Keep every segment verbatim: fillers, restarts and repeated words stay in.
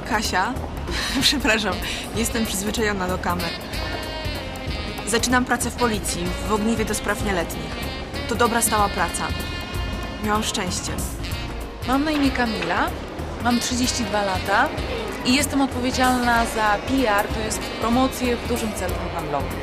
Kasia. Przepraszam, jestem przyzwyczajona do kamer. Zaczynam pracę w policji, w ogniwie do spraw nieletnich. To dobra, stała praca. Miałam szczęście. Mam na imię Kamila, mam trzydzieści dwa lata i jestem odpowiedzialna za P R, to jest promocję w dużym centrum handlowym.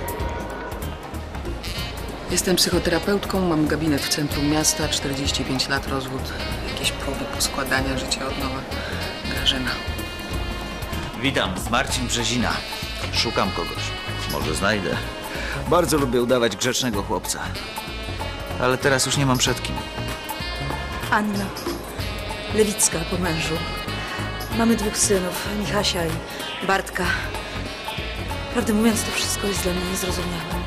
Jestem psychoterapeutką, mam gabinet w centrum miasta, czterdzieści pięć lat, rozwód, jakieś próby poskładania życia od nowa. Grażyna. Witam, Marcin Brzezina. Szukam kogoś. Może znajdę. Bardzo lubię udawać grzecznego chłopca. Ale teraz już nie mam przed kim. Anna. Lewicka po mężu. Mamy dwóch synów, Michasia i Bartka. Prawdę mówiąc, to wszystko jest dla mnie niezrozumiałe.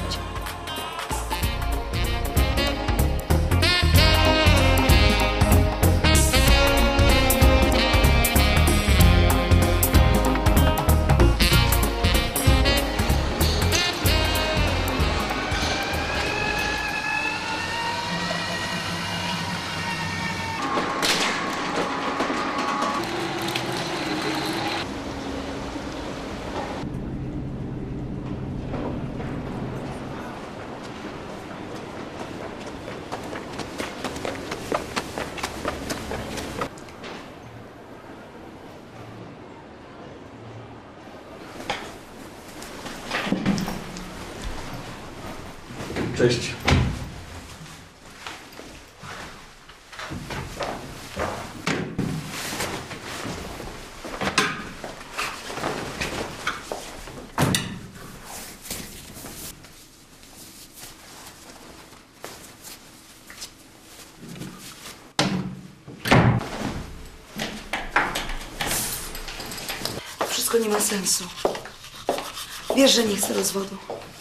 Cześć. Wszystko nie ma sensu. Wiesz, że nie chcę rozwodu.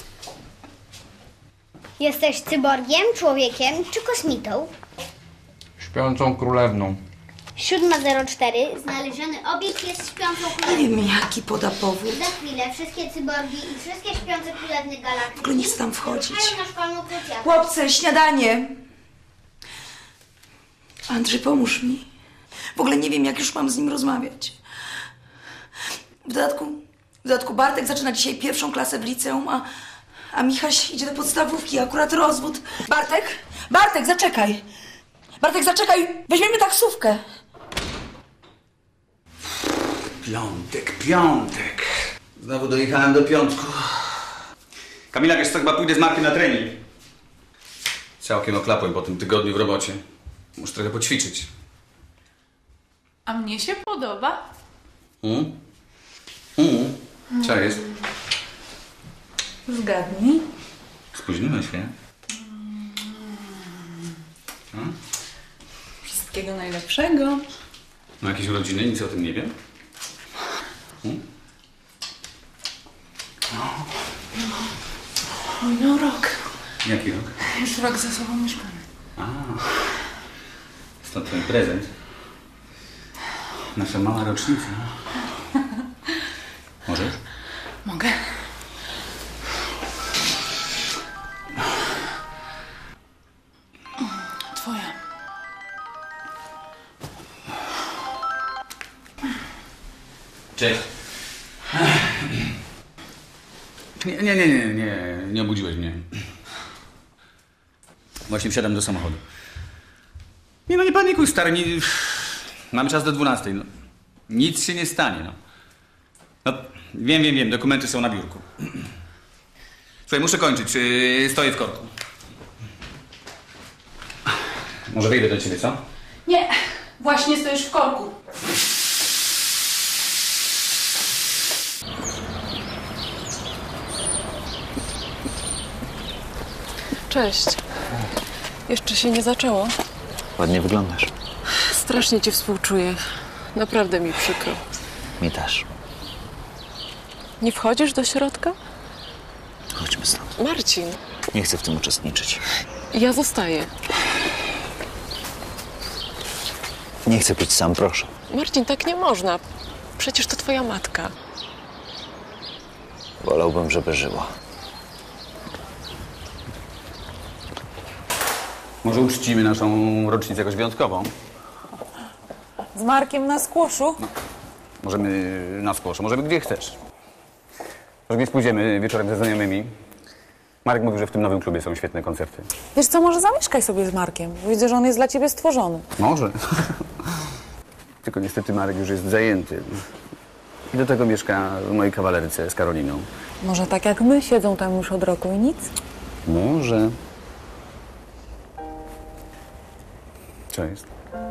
Jesteś cyborgiem, człowiekiem czy kosmitą? Śpiącą królewną. siódma zero cztery. Znaleziony obiekt jest śpiącą królewną. Nie wiem, jaki poda powód. Za chwilę wszystkie cyborgi i wszystkie śpiące królewny galaktyki... W ogóle nie chcę tam wchodzić. ...czekają na szkolną krucjatę. Chłopcy, śniadanie! Andrzej, pomóż mi. W ogóle nie wiem, jak już mam z nim rozmawiać. W dodatku, w dodatku Bartek zaczyna dzisiaj pierwszą klasę w liceum, a... A Michaś idzie do podstawówki, akurat rozwód. Bartek? Bartek, zaczekaj! Bartek, zaczekaj! Weźmiemy taksówkę! Piątek, piątek. Znowu dojechałem do piątku. Kamila, wiesz co, chyba pójdę z Markiem na trening. Całkiem oklapłem po tym tygodniu w robocie. Muszę trochę poćwiczyć. A mnie się podoba. Mm? Mm. Co jest? Zgadnij. Spóźniłeś się? Hmm? Wszystkiego najlepszego. No jakieś urodziny? Nic o tym nie wiem. Hmm? Minął rok. Jaki rok? Już rok ze sobą mieszkamy. A, stąd twój prezent. Nasza mała rocznica. Możesz? Mogę. Twoja. Cześć. Nie, nie, nie, nie, nie, nie obudziłeś mnie. Właśnie wsiadam do samochodu. Nie no, nie panikuj, stary, nie... Mamy czas do dwunastej, no. Nic się nie stanie, no. No, wiem, wiem, wiem, dokumenty są na biurku. Słuchaj, muszę kończyć, yy, stoję w korku. Może wyjdę do ciebie, co? Nie, właśnie stoisz w korku. Cześć. Jeszcze się nie zaczęło. Ładnie wyglądasz. Strasznie ci współczuję. Naprawdę mi przykro. Mi też. Nie wchodzisz do środka? Chodźmy stąd. Marcin. Nie chcę w tym uczestniczyć. Ja zostaję. Nie chcę być sam, proszę. Marcin, tak nie można. Przecież to twoja matka. Wolałbym, żeby żyła. Może uczcimy naszą rocznicę jakoś wyjątkową? Z Markiem na skłoszu? No, Możemy na skłoszu, możemy gdzie chcesz. Może gdzieś pójdziemy wieczorem ze znajomymi. Marek mówił, że w tym nowym klubie są świetne koncerty. Wiesz co, może zamieszkaj sobie z Markiem. Widzę, że on jest dla ciebie stworzony. Może. Tylko niestety Marek już jest zajęty. I do tego mieszka w mojej kawalerce z Karoliną. Może tak jak my, siedzą tam już od roku i nic? Może. Co jest?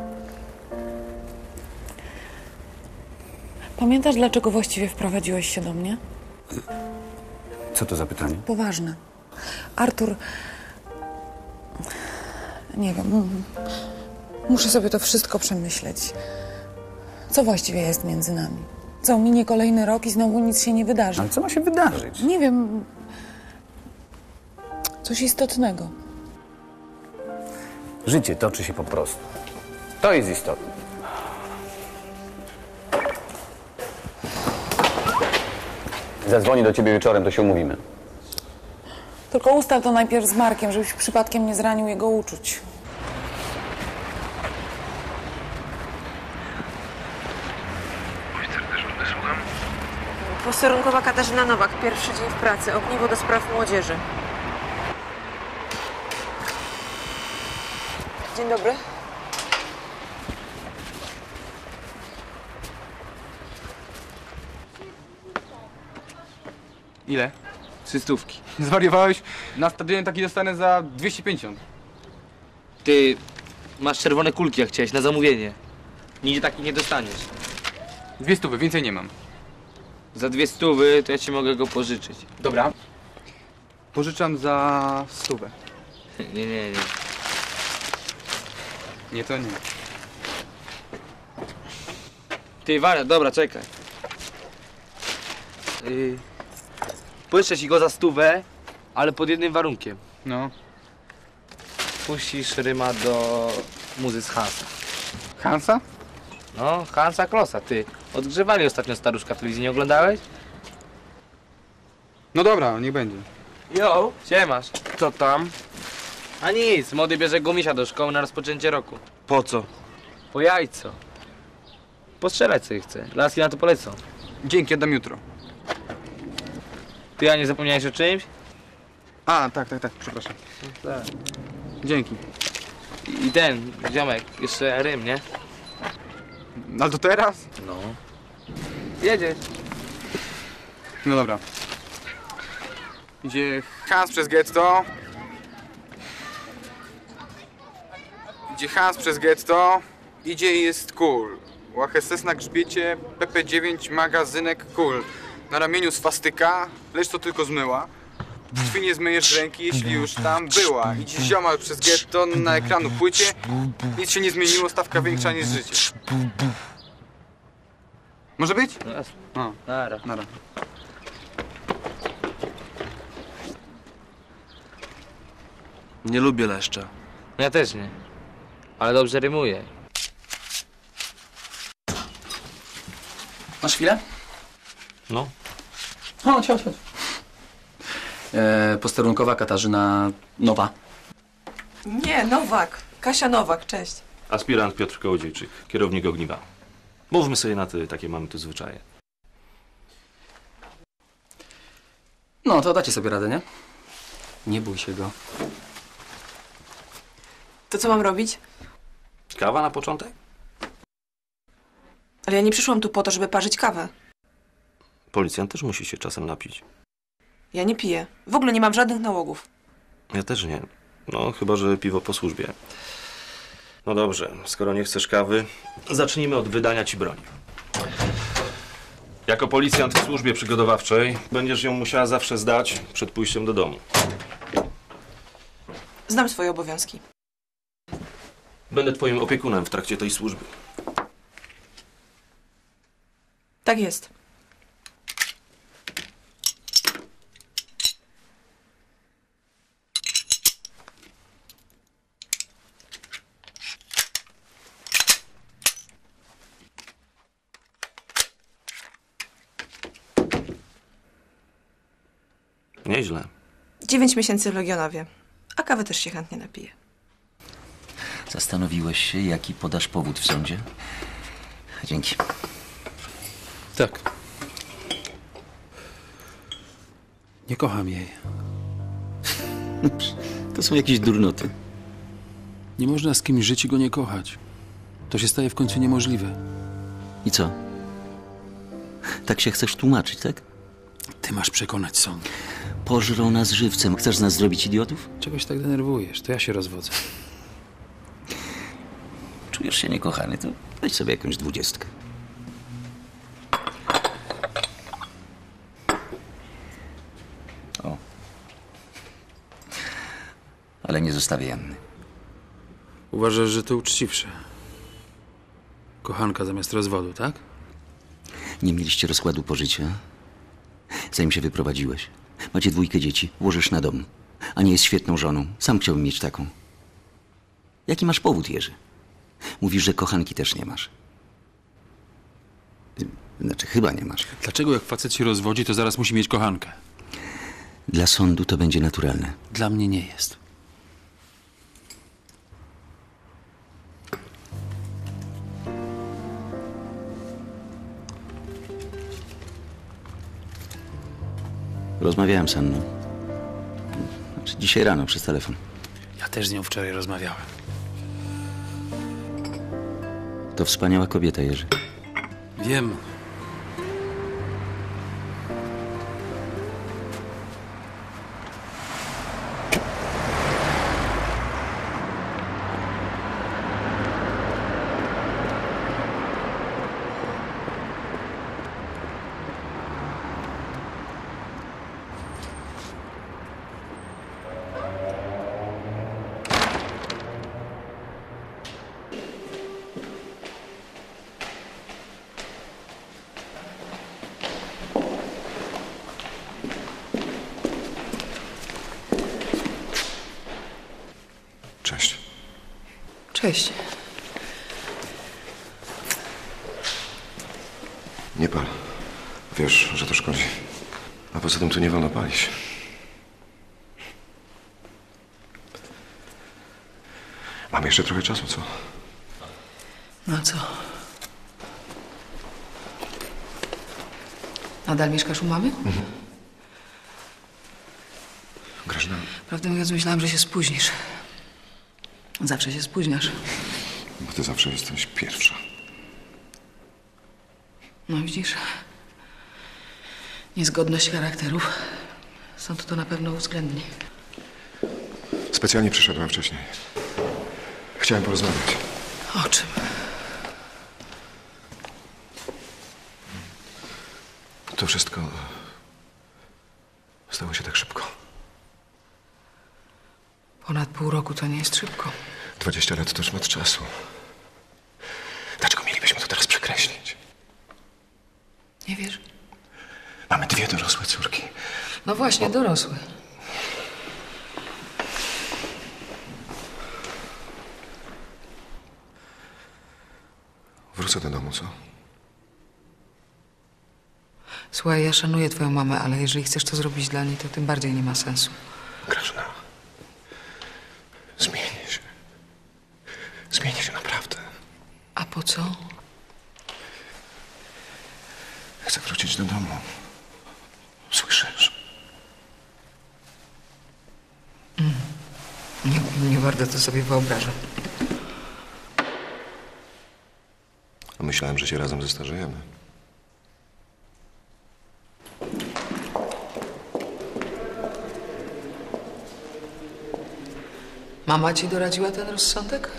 Pamiętasz, dlaczego właściwie wprowadziłeś się do mnie? Co to za pytanie? Poważne. Artur... Nie wiem. m- Muszę sobie to wszystko przemyśleć. Co właściwie jest między nami? Co, minie kolejny rok i znowu nic się nie wydarzy? Ale co ma się wydarzyć? Nie wiem. Coś istotnego. Życie toczy się po prostu. To jest istotne. Zadzwoni do ciebie wieczorem, to się umówimy. Tylko ustaw to najpierw z Markiem, żebyś przypadkiem nie zranił jego uczuć. Posterunkowa Katarzyna Nowak, pierwszy dzień w pracy, ogniwo do spraw młodzieży. Dzień dobry. Ile? Trzy stówki. Zwariowałeś? Na stadionie taki dostanę za dwieście pięćdziesiąt. Ty masz czerwone kulki, jak chciałeś, na zamówienie. Nigdzie takich nie dostaniesz. Dwie stówy, więcej nie mam. Za dwie stówy to ja ci mogę go pożyczyć. Dobra. Pożyczam za stówę. Nie, nie, nie. Nie, to nie. Ty, wariat, dobra, czekaj. Yy, Pożyczę ci go za stówę, ale pod jednym warunkiem. No. Puścisz Ryma do muzy z Hansa. Hansa? No, Hansa Klossa, ty. Odgrzewali ostatnio staruszka w telewizji, nie oglądałeś? No dobra, niech będzie. Jo, siemasz. Co tam? A nic, młody bierze gumisia do szkoły na rozpoczęcie roku. Po co? Po jajco. Postrzelać sobie chce. Laski na to polecą. Dzięki, oddam jutro. Ty, a nie zapomniałeś o czymś? A, tak, tak, tak, przepraszam. Tak. Dzięki. I ten, ziomek, jeszcze Rym, nie? Ale to teraz? No. Jedziesz. No dobra. Idzie Hans przez getto. Idzie Hans przez getto. Idzie i jest cool. Łacheses na grzbiecie, P P dziewięć, magazynek cool. Na ramieniu swastyka, lecz to tylko zmyła. Krwi nie zmyjesz z ręki, jeśli już tam była. Idzie ziomal przez getto, na ekranu płycie. Nic się nie zmieniło, stawka większa niż życie. Może być? No jasne. No, Nara. nara. Nie lubię leszcza. No ja też nie. Ale dobrze rymuje. Masz chwilę? No. Chodź, chodź, chodź. E, posterunkowa Katarzyna Nowa. Nie, Nowak. Kasia Nowak, cześć. Aspirant Piotr Kołodziejczyk, kierownik ogniwa. Mówmy sobie na ty, takie mamy tu zwyczaje. No, to dacie sobie radę, nie? Nie bój się go. To co mam robić? Kawa na początek? Ale ja nie przyszłam tu po to, żeby parzyć kawę. Policjant też musi się czasem napić. Ja nie piję. W ogóle nie mam żadnych nałogów. Ja też nie. No, chyba że piwo po służbie. No dobrze, skoro nie chcesz kawy, zacznijmy od wydania ci broni. Jako policjant w służbie przygotowawczej będziesz ją musiała zawsze zdać przed pójściem do domu. Znam swoje obowiązki. Będę twoim opiekunem w trakcie tej służby. Tak jest. Nieźle. Dziewięć miesięcy w Legionowie. A kawy też się chętnie napiję. Zastanowiłeś się, jaki podasz powód w sądzie? Dzięki. Tak. Nie kocham jej. To są jakieś durnoty. Nie można z kimś żyć i go nie kochać. To się staje w końcu niemożliwe. I co? Tak się chcesz tłumaczyć, tak? Ty masz przekonać sąd. Pożrą nas żywcem. Chcesz z nas zrobić idiotów? Czegoś tak denerwujesz, to ja się rozwodzę. Czujesz się niekochany, to weź sobie jakąś dwudziestkę. O. Ale nie zostawię Janny. Uważasz, że to uczciwsze? Kochanka zamiast rozwodu, tak? Nie mieliście rozkładu pożycia? Zanim się wyprowadziłeś. Macie dwójkę dzieci, łożysz na dom. A nie jest świetną żoną. Sam chciałbym mieć taką. Jaki masz powód, Jerzy? Mówisz, że kochanki też nie masz. Znaczy, chyba nie masz. Dlaczego jak facet się rozwodzi, to zaraz musi mieć kochankę? Dla sądu to będzie naturalne. Dla mnie nie jest. Rozmawiałem z Anną. Znaczy, dzisiaj rano przez telefon. Ja też z nią wczoraj rozmawiałem. To wspaniała kobieta, Jerzy. Wiem. Cześć. Cześć. Nie pal. Wiesz, że to szkodzi. A poza tym tu nie wolno palić. Mam jeszcze trochę czasu, co? No co? Nadal mieszkasz u mamy? Mhm. Grażyna. Prawdę mówiąc, myślałam, że się spóźnisz. Zawsze się spóźniasz. Bo ty zawsze jesteś pierwsza. No widzisz? Niezgodność charakterów. Sąd to na pewno uwzględni. Specjalnie przyszedłem wcześniej. Chciałem porozmawiać. O czym? To wszystko stało się tak szybko. Ponad pół roku to nie jest szybko. Dwadzieścia lat to szmat czasu. Dlaczego mielibyśmy to teraz przekreślić? Nie wiesz? Mamy dwie dorosłe córki. No właśnie, dorosłe. Wrócę do domu, co? Słuchaj, ja szanuję twoją mamę, ale jeżeli chcesz to zrobić dla niej, to tym bardziej nie ma sensu. Grażyna. Zmienię się. Zmienię się naprawdę. A po co? Chcę wrócić do domu. Słyszysz? Mm. Nie, nie bardzo to sobie wyobrażam. A myślałem, że się razem zestarzejemy. Mama ci doradziła ten rozsądek?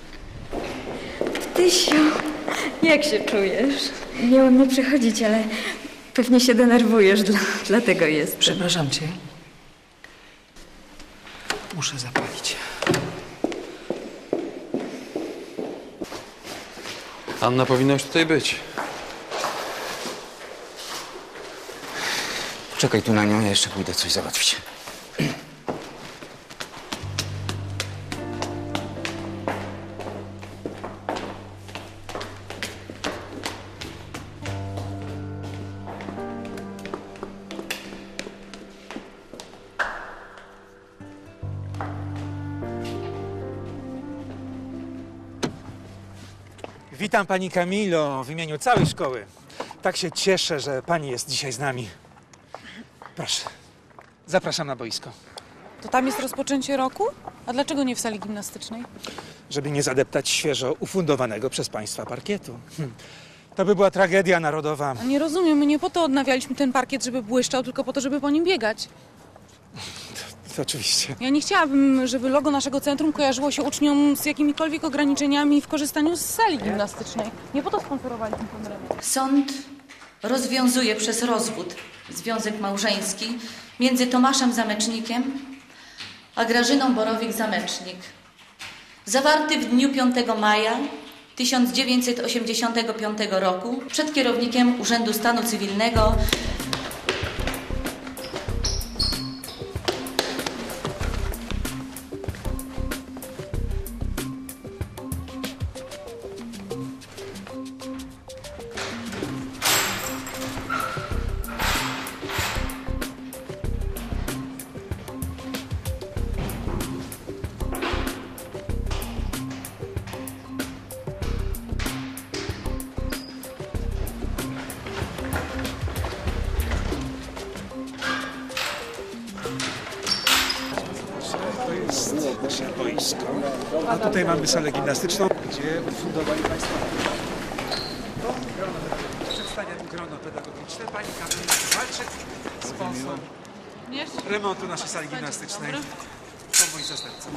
Tysiu, jak się czujesz? Miałem nie przychodzić, ale pewnie się denerwujesz, dla, dlatego jest. Przepraszam cię. Muszę zapalić. Anna powinna już tutaj być. Czekaj tu na nią, ja jeszcze pójdę coś załatwić. Witam pani Kamilo w imieniu całej szkoły. Tak się cieszę, że pani jest dzisiaj z nami. Proszę, zapraszam na boisko. To tam jest rozpoczęcie roku? A dlaczego nie w sali gimnastycznej? Żeby nie zadeptać świeżo ufundowanego przez państwa parkietu. Hm. To by była tragedia narodowa. A nie rozumiem, my nie po to odnawialiśmy ten parkiet, żeby błyszczał, tylko po to, żeby po nim biegać. To oczywiście. Ja nie chciałabym, żeby logo naszego centrum kojarzyło się uczniom z jakimikolwiek ograniczeniami w korzystaniu z sali gimnastycznej. Nie po to sponsorowaliśmy ten remont. Sąd rozwiązuje przez rozwód związek małżeński między Tomaszem Zamecznikiem a Grażyną Borowik-Zamecznik. Zawarty w dniu piątego maja tysiąc dziewięćset osiemdziesiątego piątego roku przed kierownikiem Urzędu Stanu Cywilnego Nasze boisko. A tutaj mamy salę gimnastyczną, gdzie ufundowali państwo. To grono pedagogiczne, przedstawiam grono pedagogiczne. Pani Kamila Walczyk, sponsor remontu naszej sali gimnastycznej. To mój zastępca.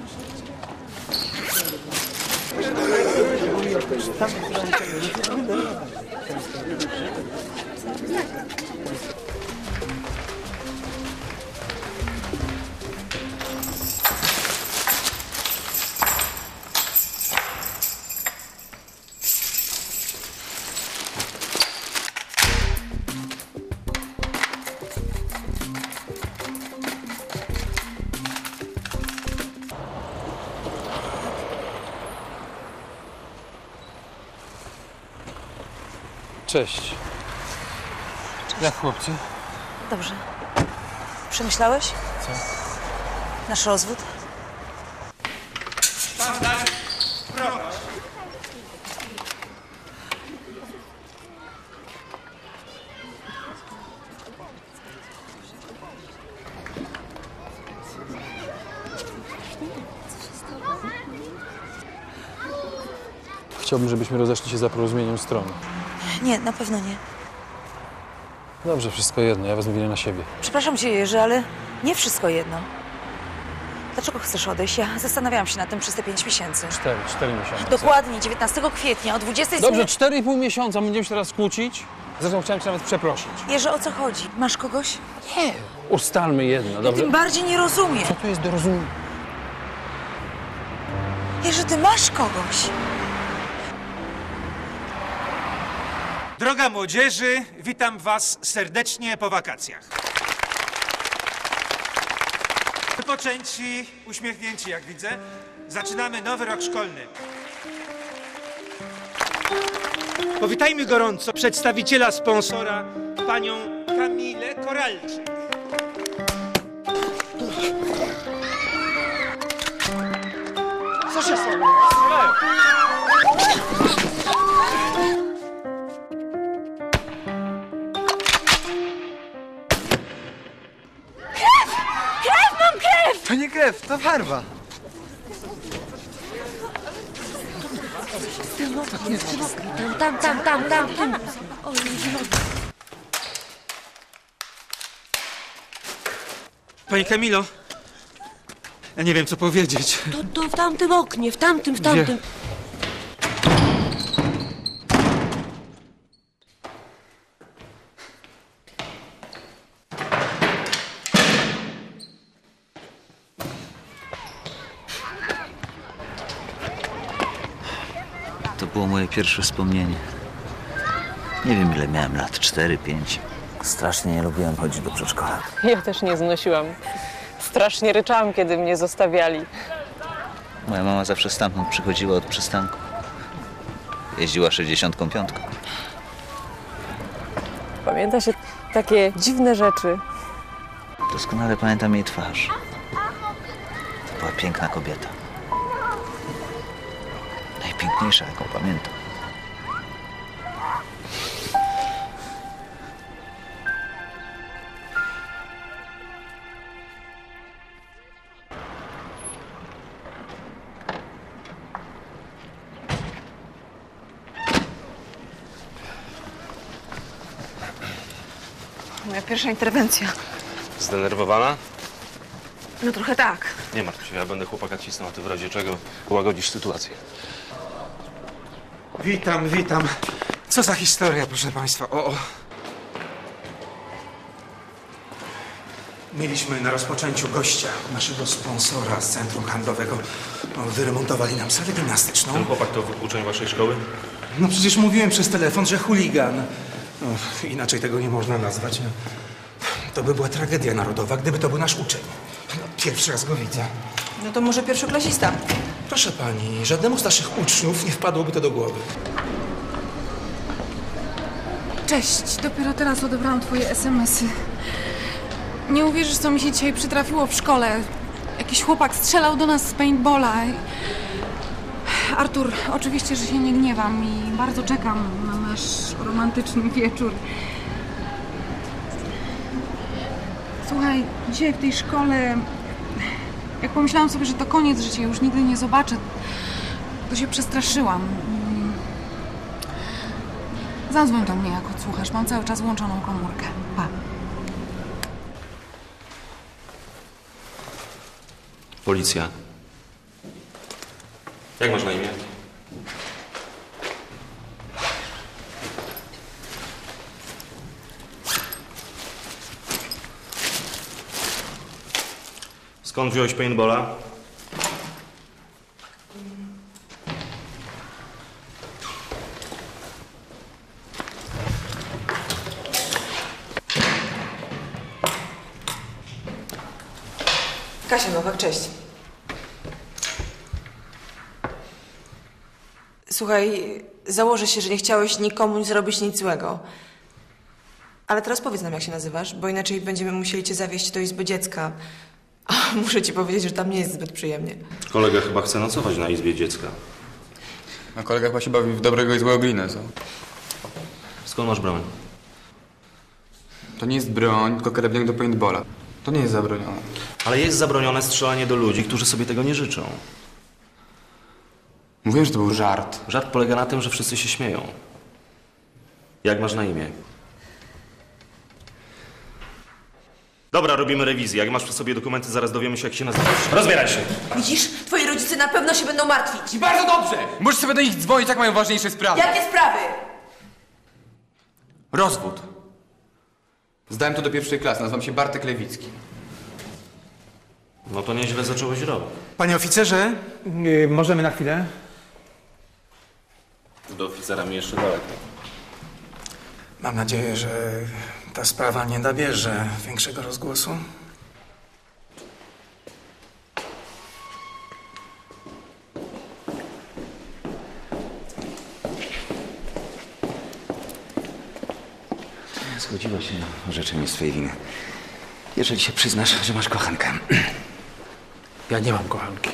Cześć. Jak chłopcy? Dobrze. Przemyślałeś? Co? Nasz rozwód? Standard, prowadź. Chciałbym, żebyśmy rozeszli się za porozumieniem stron. Nie, na pewno nie. Dobrze, wszystko jedno, ja wezmę winę na siebie. Przepraszam cię, Jerzy, ale nie wszystko jedno. Dlaczego chcesz odejść? Ja zastanawiałam się nad tym przez te pięć miesięcy. Cztery, cztery miesiące. Dokładnie, dziewiętnastego kwietnia o dwudziestej... Dobrze, cztery i pół miesiąca, będziemy się teraz kłócić? Zresztą chciałem cię nawet przeprosić. Jerzy, o co chodzi? Masz kogoś? Nie. Ustalmy jedno, dobrze? Ja tym bardziej nie rozumiem. Co tu jest do rozumienia? Jerzy, ty masz kogoś. Droga młodzieży, witam was serdecznie po wakacjach. Wypoczęci, uśmiechnięci, jak widzę. Zaczynamy nowy rok szkolny. Powitajmy gorąco przedstawiciela sponsora, panią Kamilę Koralczyk. Co się stało? To nie krew, to farba. Tam, tam, tam, tam, tam. Pani Kamilo, ja nie wiem, co powiedzieć. To, to w tamtym oknie, w tamtym, w tamtym. To było moje pierwsze wspomnienie. Nie wiem, ile miałem lat, cztery, pięć. Strasznie nie lubiłem chodzić do przedszkola. Ja też nie znosiłam. Strasznie ryczałam, kiedy mnie zostawiali. Moja mama zawsze stamtąd przychodziła od przystanku. Jeździła sześćdziesiątką piątką. Pamięta się takie dziwne rzeczy. Doskonale pamiętam jej twarz. To była piękna kobieta. Najpiękniejsza, jaką pamiętam. pierwsza interwencja. Zdenerwowana? No trochę tak. Nie martw się, ja będę chłopaka cisnął, a ty w razie czego ułagodzisz sytuację. Witam, witam. Co za historia, proszę państwa. O, o. Mieliśmy na rozpoczęciu gościa, naszego sponsora z centrum handlowego. No, wyremontowali nam salę gimnastyczną. Ten chłopak to uczeń waszej szkoły? No przecież mówiłem przez telefon, że chuligan. No, inaczej tego nie można nazwać. No, to by była tragedia narodowa, gdyby to był nasz uczeń. No, pierwszy raz go widzę. No to może pierwszoklasista. Proszę pani, żadnemu z naszych uczniów nie wpadłoby to do głowy. Cześć, dopiero teraz odebrałam twoje esemesy. Nie uwierzysz, co mi się dzisiaj przytrafiło w szkole. Jakiś chłopak strzelał do nas z paintballa. Artur, oczywiście, że się nie gniewam i bardzo czekam na nasz romantyczny wieczór. Słuchaj, dzisiaj w tej szkole, jak pomyślałam sobie, że to koniec, że cię już nigdy nie zobaczę, to się przestraszyłam. Zadzwoń do mnie, jak odsłuchasz. Mam cały czas włączoną komórkę. Pa. Policja. Jak masz na imię? Skąd wziąłeś paintballa? Kasia Nowak, cześć. Słuchaj, założę się, że nie chciałeś nikomu zrobić nic złego. Ale teraz powiedz nam, jak się nazywasz, bo inaczej będziemy musieli cię zawieźć do izby dziecka. A muszę ci powiedzieć, że tam nie jest zbyt przyjemnie. Kolega chyba chce nocować na izbie dziecka. A kolega chyba się bawi w dobrego i złego glinę, co? Skąd masz broń? To nie jest broń, tylko karabin do paintballa. To nie jest zabronione. Ale jest zabronione strzelanie do ludzi, którzy sobie tego nie życzą. Mówiłem, że to był żart. Żart polega na tym, że wszyscy się śmieją. Jak masz na imię? Dobra, robimy rewizję. Jak masz przy sobie dokumenty, zaraz dowiemy się, jak się nazywasz. Rozbieraj się! Widzisz? Twoi rodzice na pewno się będą martwić. I bardzo dobrze! Możesz sobie do nich dzwonić, jak mają ważniejsze sprawy. Jakie sprawy? Rozwód. Zdałem to do pierwszej klasy. Nazywam się Bartek Lewicki. No to nieźle zacząłeś rok. Panie oficerze, yy, możemy na chwilę? Do oficera mi jeszcze daleko. Mam nadzieję, że ta sprawa nie nabierze większego rozgłosu. Zgodziła się na orzeczenie swojej winy. Jeżeli się przyznasz, że masz kochankę. Ja nie mam kochanki.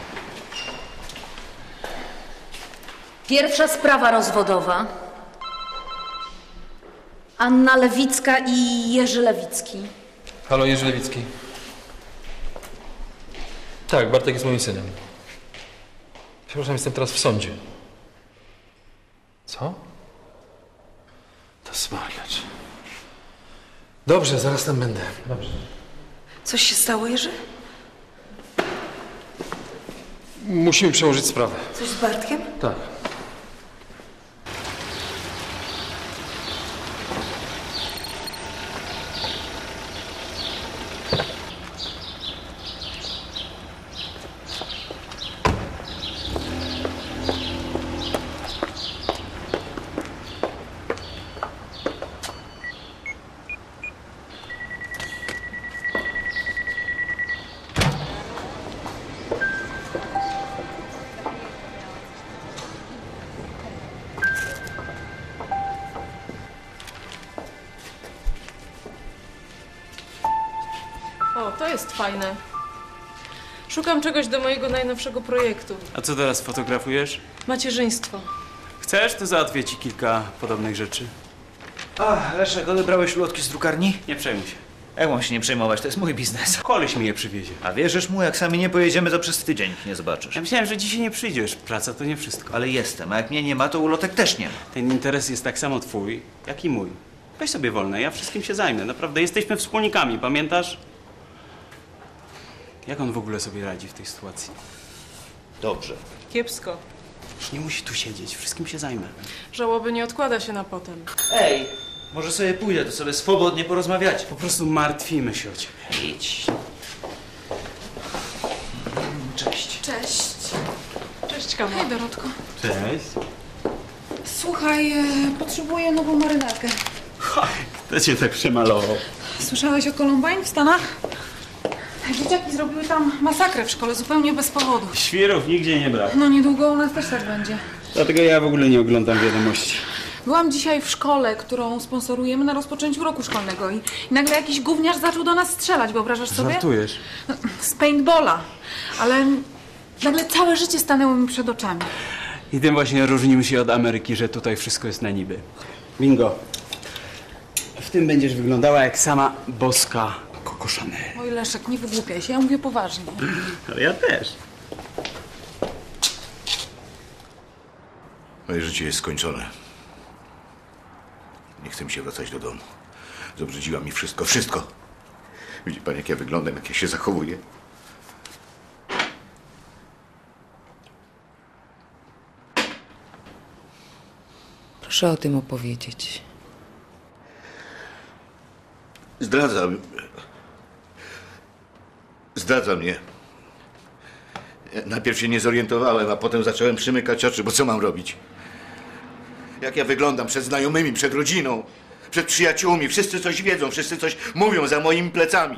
Pierwsza sprawa rozwodowa. Anna Lewicka i Jerzy Lewicki. Halo, Jerzy Lewicki. Tak, Bartek jest moim synem. Przepraszam, jestem teraz w sądzie. Co? To zwariacz. Dobrze, zaraz tam będę. Dobrze. Coś się stało, Jerzy? Musimy przełożyć sprawę. Coś z Bartkiem? Tak. O, to jest fajne. Szukam czegoś do mojego najnowszego projektu. A co teraz fotografujesz? Macierzyństwo. Chcesz, to załatwię ci kilka podobnych rzeczy. A, Leszek, odebrałeś ulotki z drukarni? Nie przejmuj się. Jak mam się nie przejmować? To jest mój biznes. Koleś mi je przywiezie. A wierzysz mu, jak sami nie pojedziemy, to przez tydzień nie zobaczysz. Ja myślałem, że dzisiaj nie przyjdziesz. Praca to nie wszystko. Ale jestem, a jak mnie nie ma, to ulotek też nie ma. Ten interes jest tak samo twój, jak i mój. Weź sobie wolne, ja wszystkim się zajmę. Naprawdę, jesteśmy wspólnikami, pamiętasz? Jak on w ogóle sobie radzi w tej sytuacji? Dobrze. Kiepsko. Już nie musi tu siedzieć, wszystkim się zajmę. Żałoby nie odkłada się na potem. Ej, może sobie pójdę, to sobie swobodnie porozmawiać. Po prostu martwimy się o ciebie. Idź. Cześć. Cześć. Cześć, Kamo. Hej, Dorotko. Cześć. Słuchaj, e, potrzebuję nową marynarkę. Kto cię tak przemalował? Słyszałeś o Columbine w Stanach? Dzieciaki zrobiły tam masakrę w szkole, zupełnie bez powodu. Świrów nigdzie nie brak. No niedługo u nas też tak będzie. Dlatego ja w ogóle nie oglądam wiadomości. Byłam dzisiaj w szkole, którą sponsorujemy na rozpoczęciu roku szkolnego i, i nagle jakiś gówniarz zaczął do nas strzelać, wyobrażasz sobie? Żartujesz? No, z paintballa. Ale nagle całe życie stanęło mi przed oczami. I tym właśnie różnimy się od Ameryki, że tutaj wszystko jest na niby. Bingo. W tym będziesz wyglądała jak sama boska Coco Chanel. Oj, Leszek, nie wygłupiaj się, ja mówię poważnie. Ale ja też. Moje życie jest skończone. Nie chcę mi się wracać do domu. Zobrzydziła mi wszystko, wszystko. Widzi pan, jak ja wyglądam, jak ja się zachowuję? Proszę o tym opowiedzieć. Zdradzam. Zdradza mnie. Ja najpierw się nie zorientowałem, a potem zacząłem przymykać oczy, bo co mam robić? Jak ja wyglądam przed znajomymi, przed rodziną, przed przyjaciółmi. Wszyscy coś wiedzą, wszyscy coś mówią za moimi plecami.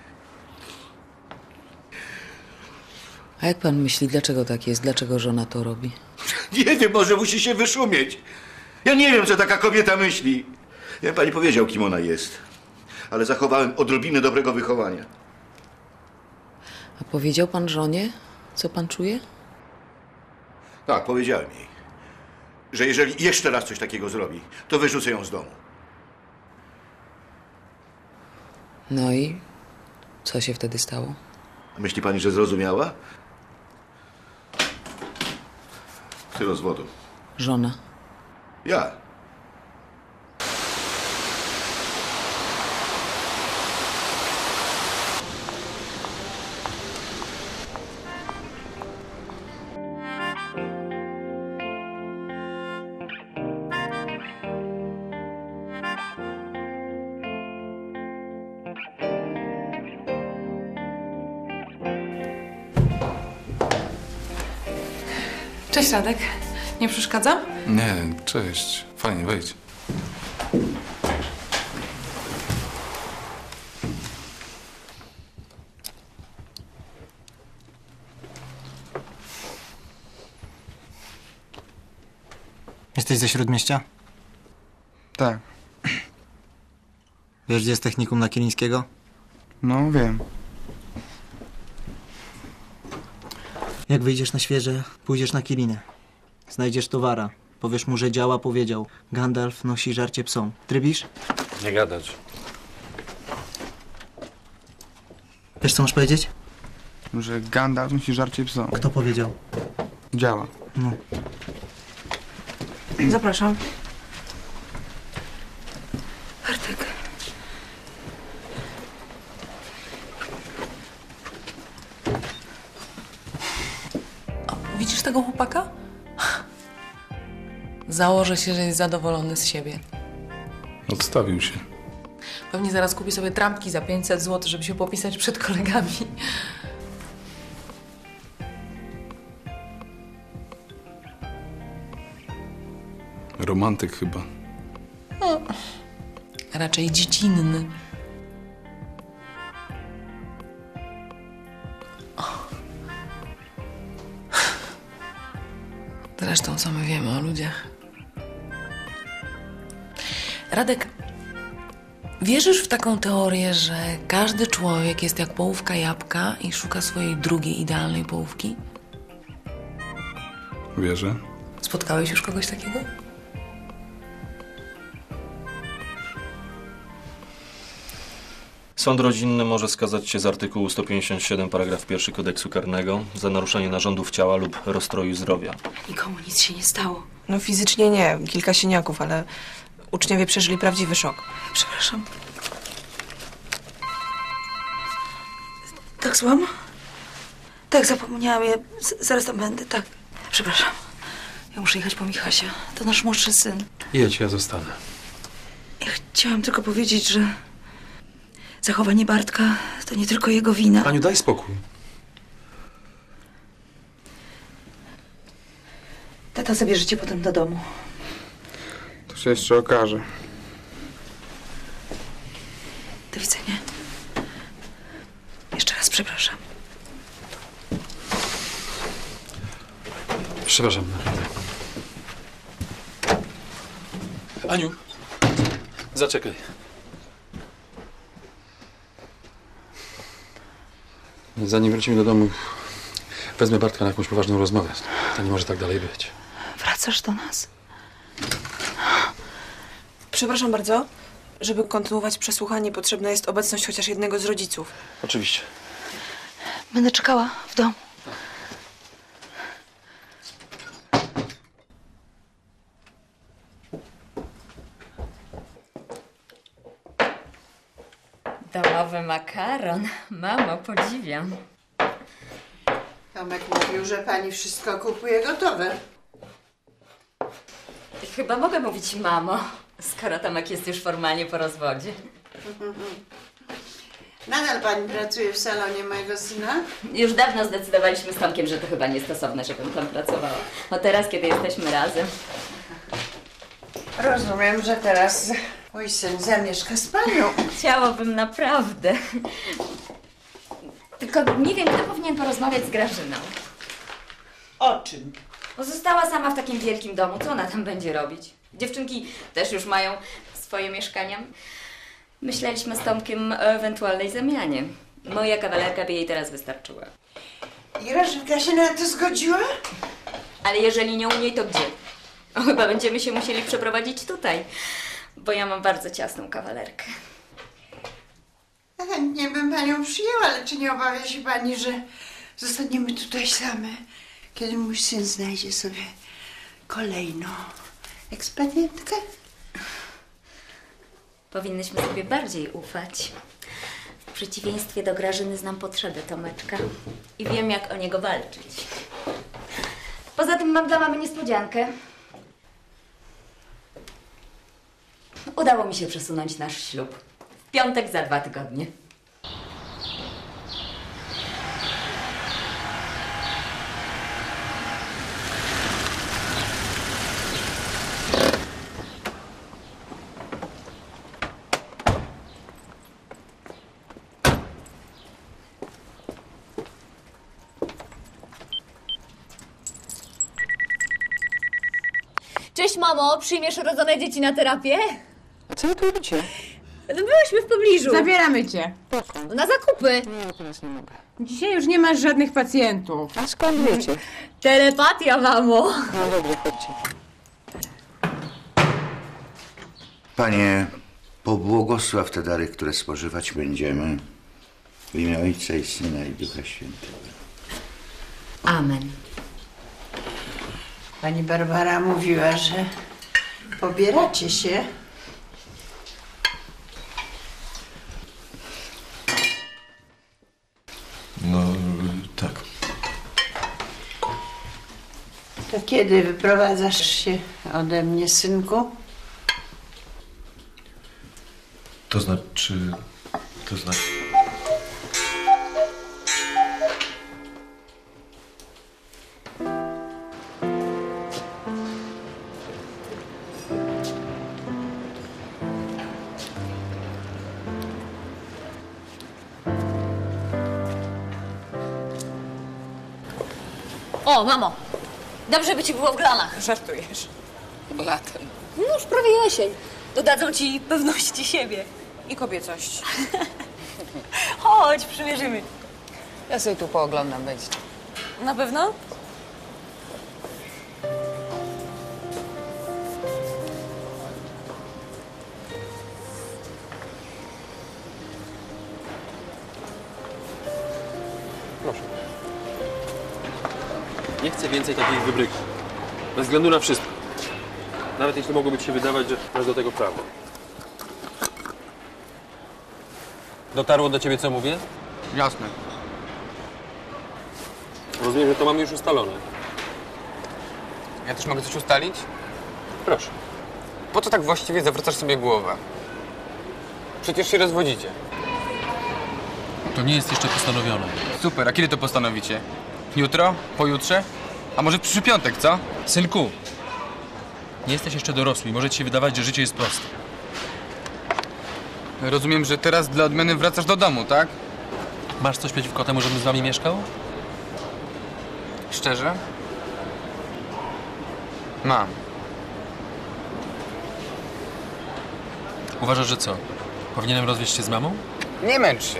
A jak pan myśli, dlaczego tak jest? Dlaczego żona to robi? Nie wiem, może musi się wyszumieć. Ja nie wiem, co taka kobieta myśli. Ja bym pani powiedział, kim ona jest. Ale zachowałem odrobinę dobrego wychowania. A powiedział pan żonie, co pan czuje? Tak, powiedziałem jej, że jeżeli jeszcze raz coś takiego zrobi, to wyrzucę ją z domu. No i co się wtedy stało? Myśli pani, że zrozumiała? Chcę rozwodu. Żona. Ja. Cześć, Radek. Nie przeszkadzam? Nie, cześć. Fajnie, wejdź. Jesteś ze Śródmieścia? Tak. Wiesz, gdzie jest technikum Nakilińskiego? No, wiem. Jak wyjdziesz na świeże, pójdziesz na Kilinę. Znajdziesz towara. Powiesz mu, że działa, powiedział. Gandalf nosi żarcie psom. Trybisz? Nie gadać. Wiesz, co masz powiedzieć? Że Gandalf nosi żarcie psom. Kto powiedział? Działa. No. Zapraszam. Bartek. O, widzisz tego chłopaka? Założę się, że jest zadowolony z siebie. Odstawił się. Pewnie zaraz kupi sobie trampki za pięćset złotych, żeby się popisać przed kolegami. Romantyk chyba. No, raczej dziecinny. Zresztą co my wiemy o ludziach. Radek, wierzysz w taką teorię, że każdy człowiek jest jak połówka jabłka i szuka swojej drugiej idealnej połówki? Wierzę. Spotkałeś już kogoś takiego? Sąd rodzinny może skazać cię z artykułu sto pięćdziesiąt siedem paragraf pierwszy kodeksu karnego za naruszenie narządów ciała lub rozstroju zdrowia. Nikomu nic się nie stało. No fizycznie nie, kilka siniaków, ale uczniowie przeżyli prawdziwy szok. Przepraszam. Tak, słucham? Tak, zapomniałam. Ja z- zaraz tam będę, tak. Przepraszam. Ja muszę jechać po Michasia. To nasz młodszy syn. Jedź, ja zostanę. Ja chciałam tylko powiedzieć, że zachowanie Bartka to nie tylko jego wina. Aniu, daj spokój. Tata zabierze cię potem do domu. To się jeszcze okaże. Do widzenia. Jeszcze raz przepraszam. Przepraszam, naprawdę. Aniu, zaczekaj. Zanim wrócimy do domu, wezmę Bartka na jakąś poważną rozmowę. To nie może tak dalej być. Wracasz do nas? Przepraszam bardzo. Żeby kontynuować przesłuchanie, potrzebna jest obecność chociaż jednego z rodziców. Oczywiście. Będę czekała w domu. Domowy makaron. Mamo, podziwiam. Tomek mówił, że pani wszystko kupuje gotowe. Chyba mogę mówić mamo, skoro Tomek jest już formalnie po rozwodzie. Nadal pani pracuje w salonie mojego syna? Już dawno zdecydowaliśmy z Tomkiem, że to chyba niestosowne, żebym tam pracowała. No teraz, kiedy jesteśmy razem. Rozumiem, że teraz mój syn zamieszka z panią. Chciałabym naprawdę. Tylko nie wiem, kto powinien porozmawiać z Grażyną. O czym? Bo została sama w takim wielkim domu. Co ona tam będzie robić? Dziewczynki też już mają swoje mieszkania. Myśleliśmy z Tomkiem o ewentualnej zamianie. Moja kawalerka by jej teraz wystarczyła. I Grażynka się na to zgodziła? Ale jeżeli nie u niej, to gdzie? O, chyba będziemy się musieli przeprowadzić tutaj, bo ja mam bardzo ciasną kawalerkę. Chętnie bym panią przyjęła, ale czy nie obawia się pani, że zostaniemy tutaj same, kiedy mój syn znajdzie sobie kolejną ekspedientkę? Powinnyśmy sobie bardziej ufać. W przeciwieństwie do Grażyny znam potrzeby Tomeczka i wiem, jak o niego walczyć. Poza tym mam dla mamy niespodziankę. Udało mi się przesunąć nasz ślub. W piątek za dwa tygodnie. Cześć, mamo, przyjmiesz urodzone dzieci na terapię? Co wy tu robicie? No byłyśmy w pobliżu. Zabieramy cię. Na zakupy. Nie, teraz nie mogę. Dzisiaj już nie masz żadnych pacjentów. A skąd wiecie? Telepatia, mamo. No dobrze, chodźcie. Panie, pobłogosław te dary, które spożywać będziemy. W imię Ojca i Syna i Ducha Świętego. Amen. Pani Barbara mówiła, że pobieracie się. No, tak. To kiedy wyprowadzasz się ode mnie, synku? To znaczy... To znaczy... O, mamo, dobrze by ci było w glanach. Żartujesz. Latem. No już prawie jesień. Dodadzą ci pewności siebie. I kobiecości. Chodź, przymierzymy. Ja sobie tu pooglądam, będzie. Na pewno? Proszę. Nie chcę więcej takich wybryków. Bez względu na wszystko. Nawet jeśli mogłoby ci się wydawać, że masz do tego prawo. Dotarło do ciebie, co mówię? Jasne. Rozumiem, że to mamy już ustalone. Ja też mogę coś ustalić? Proszę. Po co tak właściwie zawracasz sobie głowę? Przecież się rozwodzicie. To nie jest jeszcze postanowione. Super, a kiedy to postanowicie? Jutro? Pojutrze? A może w przyszły piątek, co? Synku, nie jesteś jeszcze dorosły i może ci się wydawać, że życie jest proste. Rozumiem, że teraz dla odmiany wracasz do domu, tak? Masz coś przeciwko temu, żebym z wami mieszkał? Szczerze? Mam. Uważasz, że co? Powinienem rozwieść się z mamą? Nie męcz się.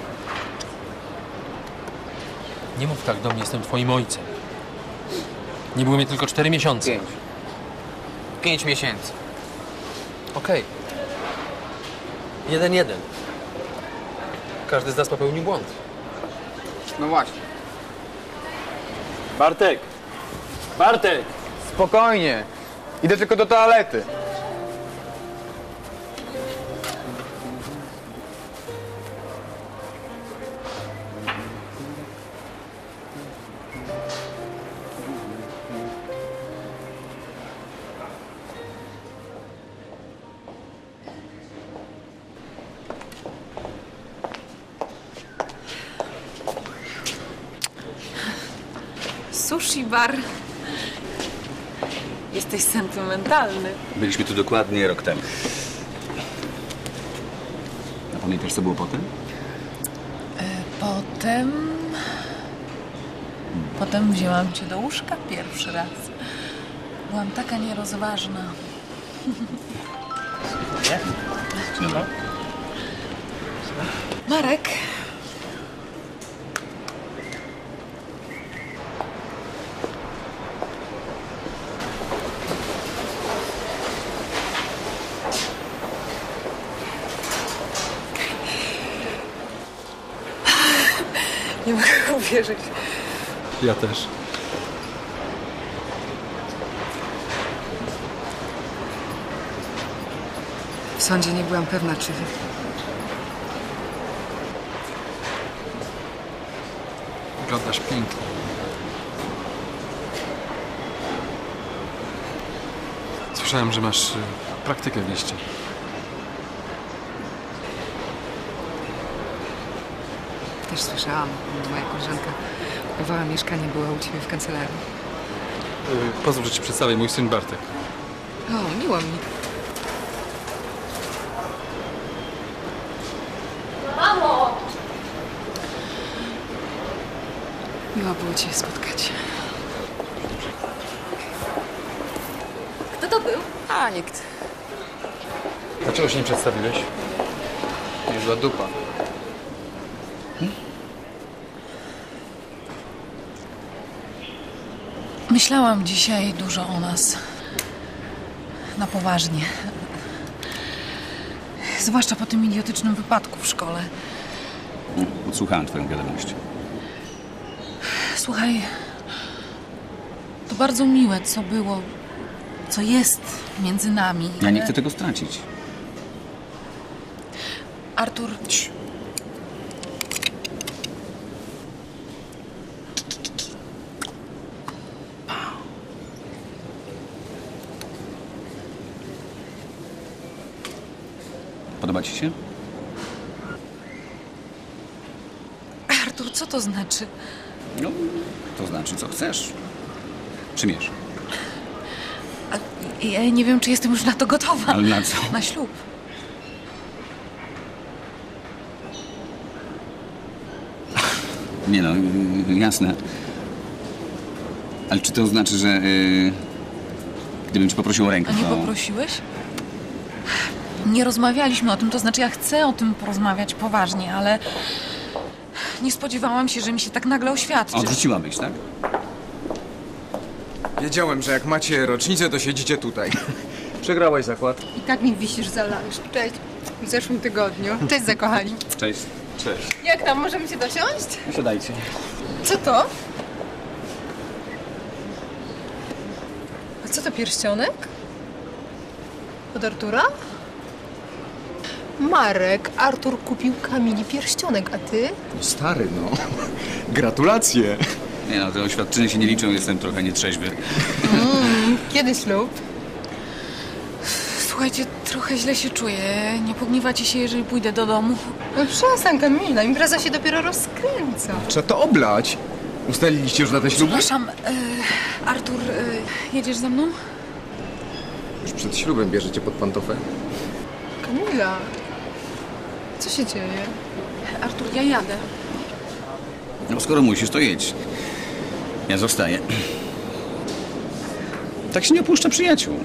Nie mów tak do mnie, jestem twoim ojcem. Nie było mnie tylko cztery miesiące. Pięć. Pięć miesięcy. Okej. Jeden, jeden. Każdy z nas popełnił błąd. No właśnie. Bartek! Bartek! Spokojnie. Idę tylko do toalety. Sushi bar. Jesteś sentymentalny. Byliśmy tu dokładnie rok temu. A pamiętasz, co było potem? Potem... Potem wzięłam cię do łóżka pierwszy raz. Byłam taka nierozważna. Marek. Nie mogę uwierzyć. Ja też. W sądzie nie byłam pewna, czy... Wyglądasz pięknie. Słyszałem, że masz y, praktykę w mieście. Też słyszałam. Moja koleżanka kupowała mieszkanie, była u ciebie w kancelarii. Y, pozwól, że ci przedstawię, mój syn Bartek. O, miło mi. Mamo! Miło było cię spotkać. Kto to był? A, nikt. Dlaczego się nie przedstawiłeś? Niezła dupa. Myślałam dzisiaj dużo o nas. Na poważnie. Zwłaszcza po tym idiotycznym wypadku w szkole. Odsłuchałem twoją wiadomość. Słuchaj, to bardzo miłe, co było, co jest między nami. Ja nie ale- chcę tego stracić. Artur... Podoba ci się? Artur, co to znaczy? No, to znaczy, co chcesz. Przymierz. Ja nie wiem, czy jestem już na to gotowa. Ale na co? Na ślub. Nie no, y, jasne. Ale czy to znaczy, że y, gdybym cię poprosił o rękę, A nie to... poprosiłeś? Nie rozmawialiśmy o tym, to znaczy ja chcę o tym porozmawiać poważnie, ale nie spodziewałam się, że mi się tak nagle oświadczy. Odrzuciłabyś, tak? Wiedziałem, że jak macie rocznicę, to siedzicie tutaj. Przegrałaś zakład. I tak mi wisisz za lanż. Cześć. W zeszłym tygodniu. Cześć, zakochani. Cześć. Cześć. Jak tam, możemy się dosiąść? Siadajcie. Co to? A co to, pierścionek? Od Artura? Marek, Artur kupił Kamili pierścionek, a ty? Stary, no. Gratulacje. Nie no, te oświadczyny się nie liczą, jestem trochę nietrzeźwy. Mm, kiedy ślub? Słuchajcie, trochę źle się czuję. Nie pogniewacie się, jeżeli pójdę do domu? No przestań, Kamila, impreza się dopiero rozkręca. Trzeba to oblać. Ustaliliście już datę ślubu? Przepraszam, e, Artur, e, jedziesz ze mną? Już przed ślubem bierzecie pod pantofę? Kamila, co się dzieje? Artur, ja jadę. No skoro musisz, to jedź. Ja zostaję. Tak się nie opuszcza przyjaciół.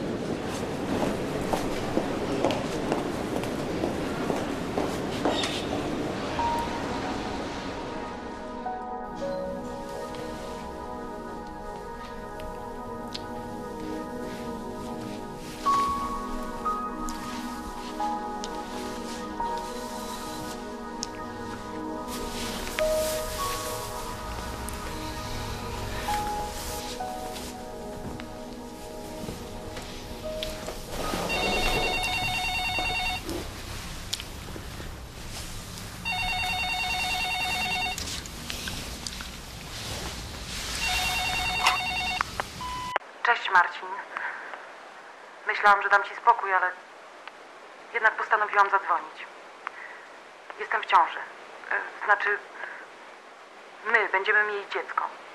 Cześć, Marcin. Myślałam, że dam ci spokój, ale jednak postanowiłam zadzwonić. Jestem w ciąży. E, Znaczy, my będziemy mieli dziecko.